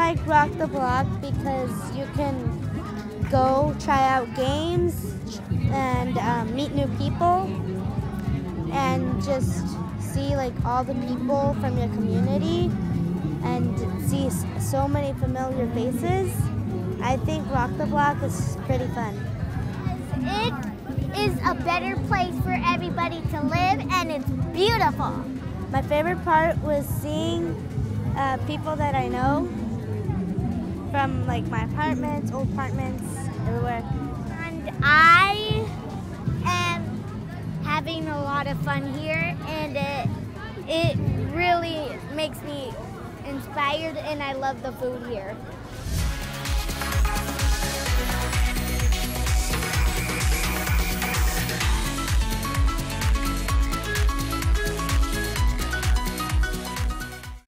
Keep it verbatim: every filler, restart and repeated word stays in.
like Rock the Block because you can go try out games and um, meet new people and just see like all the people from your community and see so many familiar faces. I think Rock the Block is pretty fun. It is a better place for everybody to live, and it's beautiful. My favorite part was seeing uh, people that I know from like my apartments, old apartments, everywhere. And I am having a lot of fun here, and it, it really makes me inspired, and I love the food here.